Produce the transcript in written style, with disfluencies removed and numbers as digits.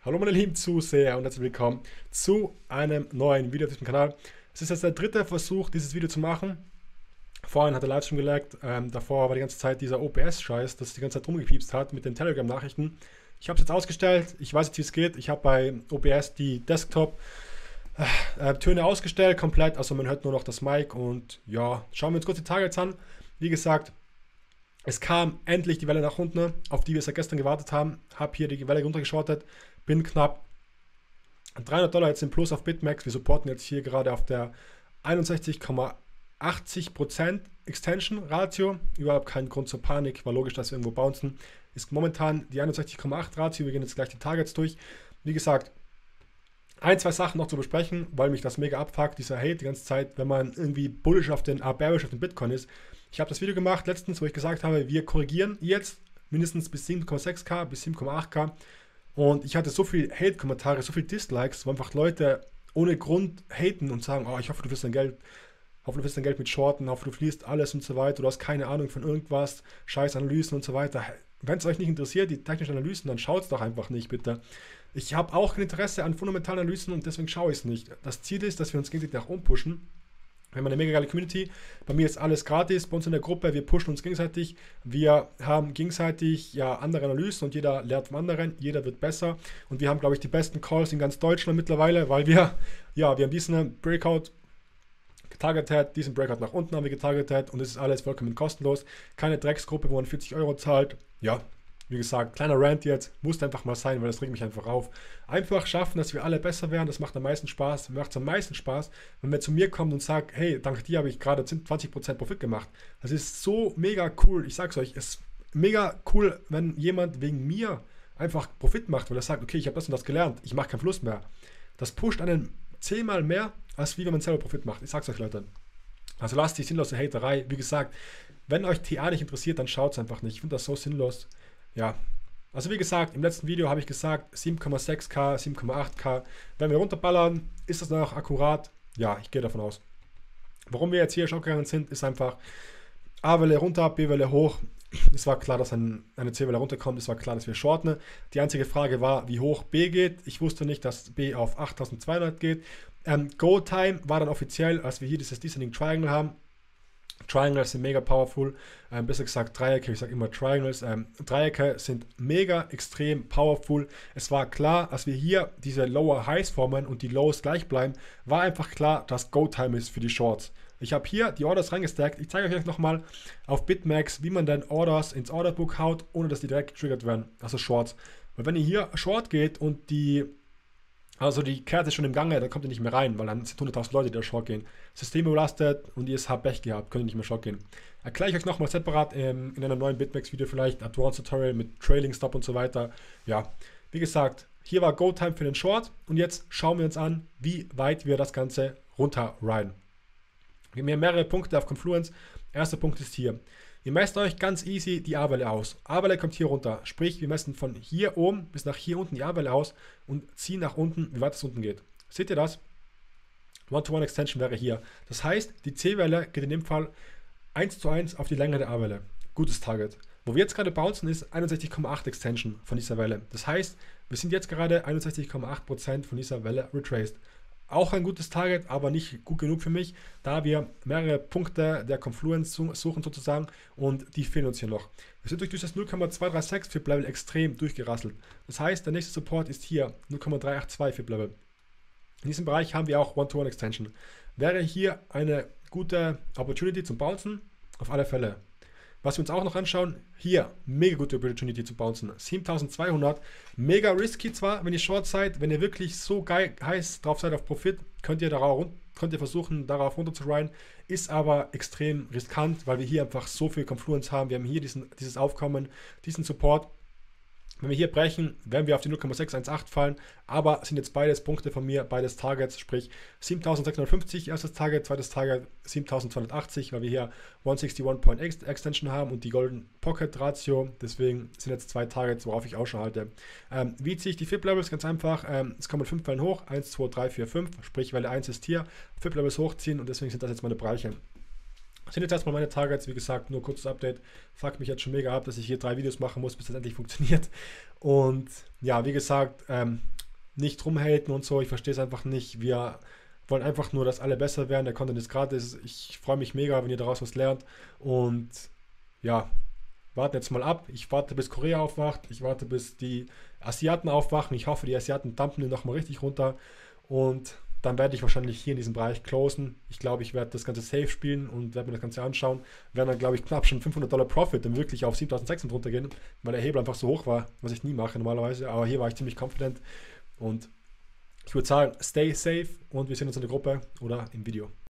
Hallo meine lieben Zuseher und herzlich willkommen zu einem neuen Video auf diesem Kanal. Es ist jetzt der dritte Versuch, dieses Video zu machen. Vorhin hat der Livestream gelaggt, davor war die ganze Zeit dieser OBS-Scheiß, das die ganze Zeit rumgepiepst hat mit den Telegram-Nachrichten. Ich habe es jetzt ausgestellt, ich weiß jetzt, wie es geht. Ich habe bei OBS die Desktop-Töne ausgestellt, komplett, also man hört nur noch das Mic. Und ja, schauen wir uns kurz die Targets an. Wie gesagt, es kam endlich die Welle nach unten, auf die wir seit gestern gewartet haben. Habe hier die Welle runtergeschortet, bin knapp $300 jetzt im Plus auf BitMEX. Wir supporten jetzt hier gerade auf der 61,80% Extension Ratio. Überhaupt kein Grund zur Panik, war logisch, dass wir irgendwo bouncen. Ist momentan die 61,8 Ratio. Wir gehen jetzt gleich die Targets durch. Wie gesagt, ein, zwei Sachen noch zu besprechen, weil mich das mega abfuckt, dieser Hate die ganze Zeit, wenn man irgendwie bullish auf den, bearish auf den Bitcoin ist. Ich habe das Video gemacht letztens, wo ich gesagt habe, wir korrigieren jetzt mindestens bis 7,6K, bis 7,8K. Und ich hatte so viel Hate-Kommentare, so viel Dislikes, wo einfach Leute ohne Grund haten und sagen, oh, ich hoffe, du wirst dein Geld, hoffe, du wirst dein Geld mit Shorten, hoffe, du fließt alles und so weiter, du hast keine Ahnung von irgendwas, scheiß Analysen und so weiter. Wenn es euch nicht interessiert, die technischen Analysen, dann schaut es doch einfach nicht, bitte. Ich habe auch kein Interesse an fundamentalen Analysen und deswegen schaue ich es nicht. Das Ziel ist, dass wir uns gegenseitig nach oben pushen. Wir haben eine mega geile Community. Bei mir ist alles gratis. Bei uns in der Gruppe, wir pushen uns gegenseitig. Wir haben gegenseitig ja andere Analysen und jeder lernt vom anderen. Jeder wird besser. Und wir haben, glaube ich, die besten Calls in ganz Deutschland mittlerweile, weil wir haben diesen Breakout getargetet, diesen Breakout nach unten haben wir getargetet und es ist alles vollkommen kostenlos. Keine Drecksgruppe, wo man 40 Euro zahlt. Ja, wie gesagt, kleiner Rant jetzt, muss einfach mal sein, weil das regt mich einfach auf. Einfach schaffen, dass wir alle besser werden, das macht am meisten Spaß. Mir macht es am meisten Spaß, wenn man zu mir kommt und sagt, hey, dank dir habe ich gerade 20% Profit gemacht. Das ist so mega cool, ich sag's euch, es ist mega cool, wenn jemand wegen mir einfach Profit macht, weil er sagt, okay, ich habe das und das gelernt, ich mache keinen Fluss mehr. Das pusht einen 10-mal mehr, als wie wenn man selber Profit macht. Ich sag's euch, Leute. Also lasst die sinnlose Haterei. Wie gesagt, wenn euch TA nicht interessiert, dann schaut es einfach nicht. Ich finde das so sinnlos. Ja, also wie gesagt, im letzten Video habe ich gesagt 7,6K, 7,8K. Wenn wir runterballern, ist das noch akkurat? Ja, ich gehe davon aus. Warum wir jetzt hier schon gegangen sind, ist einfach A-Welle runter, B-Welle hoch. Es war klar, dass eine C-Welle runterkommt. Es war klar, dass wir shorten. Die einzige Frage war, wie hoch B geht. Ich wusste nicht, dass B auf 8200 geht. Go-Time war dann offiziell, als wir hier dieses Descending Triangle haben. Triangles sind mega powerful, besser gesagt Dreiecke, ich sage immer Triangles, Dreiecke sind mega extrem powerful. Es war klar, als wir hier diese Lower Highs formen und die Lows gleich bleiben, war einfach klar, dass Go-Time ist für die Shorts. Ich habe hier die Orders reingestackt, ich zeige euch nochmal auf BitMEX, wie man dann Orders ins Orderbook haut, ohne dass die direkt getriggert werden, also Shorts. Weil wenn ihr hier Short geht und die Karte ist schon im Gange, dann kommt ihr nicht mehr rein, weil dann sind 100.000 Leute, die da Short gehen. System überlastet und ihr habt Pech gehabt, könnt ihr nicht mehr Short gehen. Erkläre ich euch nochmal separat in einem neuen BitMEX-Video vielleicht, Advanced Tutorial mit Trailing Stop und so weiter. Ja, wie gesagt, hier war Go-Time für den Short und jetzt schauen wir uns an, wie weit wir das Ganze runterriden. Wir haben hier mehrere Punkte auf Confluence. Erster Punkt ist hier. Ihr messt euch ganz easy die A-Welle aus. A-Welle kommt hier runter. Sprich, wir messen von hier oben bis nach hier unten die A-Welle aus und ziehen nach unten, wie weit es unten geht. Seht ihr das? One-to-One-Extension wäre hier. Das heißt, die C-Welle geht in dem Fall 1:1 auf die Länge der A-Welle. Gutes Target. Wo wir jetzt gerade bouncen, ist 61,8 Extension von dieser Welle. Das heißt, wir sind jetzt gerade 61,8% von dieser Welle retraced. Auch ein gutes Target, aber nicht gut genug für mich, da wir mehrere Punkte der Confluence suchen sozusagen und die fehlen uns hier noch. Wir sind durch dieses 0,236 FIB-Level extrem durchgerasselt. Das heißt, der nächste Support ist hier 0,382 FIB-Level. In diesem Bereich haben wir auch One-to-One-Extension. Wäre hier eine gute Opportunity zum Bouncen? Auf alle Fälle. Was wir uns auch noch anschauen, hier, mega gute Opportunity zu bouncen. 7200, mega risky zwar, wenn ihr Short seid, wenn ihr wirklich so geil heiß drauf seid auf Profit, könnt ihr versuchen, darauf runter zu riden, ist aber extrem riskant, weil wir hier einfach so viel Confluence haben. Wir haben hier dieses Aufkommen, diesen Support. Wenn wir hier brechen, werden wir auf die 0,618 fallen, aber sind jetzt beides Punkte von mir, beides Targets, sprich 7650 erstes Target, zweites Target 7280, weil wir hier 161 Extension haben und die Golden Pocket Ratio, deswegen sind jetzt zwei Targets, worauf ich Ausschau halte. Wie ziehe ich die FIB-Levels? Ganz einfach, es kommen 5 Wellen hoch, 1, 2, 3, 4, 5, sprich Welle 1 ist hier, FIB-Levels hochziehen und deswegen sind das jetzt meine Bereiche. Das sind jetzt erstmal meine Targets, wie gesagt, nur kurzes Update. Fuck mich jetzt schon mega ab, dass ich hier 3 Videos machen muss, bis das endlich funktioniert. Und ja, wie gesagt, nicht rumhaten und so. Ich verstehe es einfach nicht. Wir wollen einfach nur, dass alle besser werden. Der Content ist gratis. Ich freue mich mega, wenn ihr daraus was lernt. Und ja, warten jetzt mal ab. Ich warte, bis Korea aufwacht. Ich warte, bis die Asiaten aufwachen. Ich hoffe, die Asiaten dumpen den nochmal richtig runter. Und dann werde ich wahrscheinlich hier in diesem Bereich closen. Ich glaube, ich werde das Ganze safe spielen und werde mir das Ganze anschauen. Werden dann, glaube ich, knapp schon $500 Profit, dann wirklich auf 7.600 runtergehen, weil der Hebel einfach so hoch war, was ich nie mache normalerweise. Aber hier war ich ziemlich confident. Und ich würde sagen, stay safe und wir sehen uns in der Gruppe oder im Video.